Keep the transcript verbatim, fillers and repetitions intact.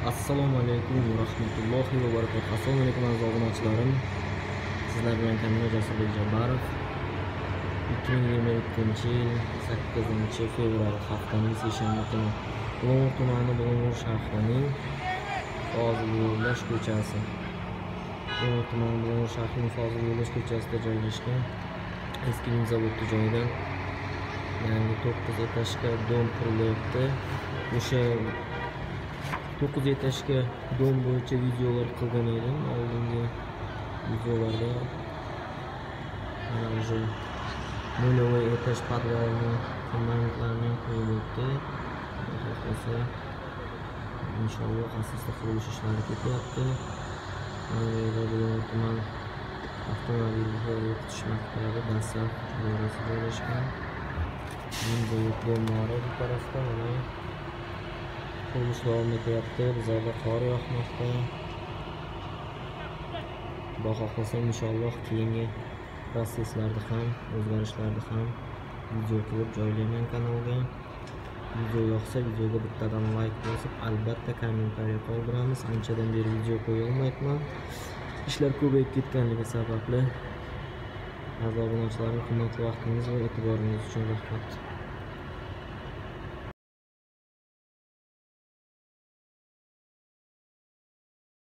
Assalomu alaykum va rahmatullohi va barakatuh. Assalomu alaykum aziz obunachilarim. Sizlar bilan Kamino Jasurbek Jabbarov. ikki ming yigirma ikkinchi yil sakkizinchi fevral haftaning seshanba kuni Bulung'ur tumani Bulung'ur shahrining Fozil Yo'ldosh ko'chasi. Bulung'ur tumani Bulung'ur shahrining Fozil Yo'ldosh ko'chasida joylashgan eski Vinzavodli joyidan yangi to'qqiz etажga dom qurilyapti. O'sha to'qqiz etажga dom bo'yicha videolar qilgan edim. Oldingi videolarda mana o'sha нулевой этаж podvalni fundamentlarini qo'yib o'tdi. Xohlasa inshaalloh asosda qurilish ishlari ketyapti. Bulung'ur tuman avtomobil o'qitish maktabi darslar dairasi joylashgan. Vinzavodli domlari bu tarafda mana qurilish davom etyapti. Bizlarda qor yog'moqda. Xudo xohlasa inshaalloh keyingi proseslarda ham, o'zgarishlarda ham video qilib joylayman kanalga. Video yoqsa videoga bittadan like bosib, albatta kommentariy qoldiramiz. Anchadan beri video qo'ya olmayapman. Ishlar ko'payib ketganligi sababli. Aziz obunachilarim, qimmatli vaqtingiz va e'tiboringiz uchun rahmat.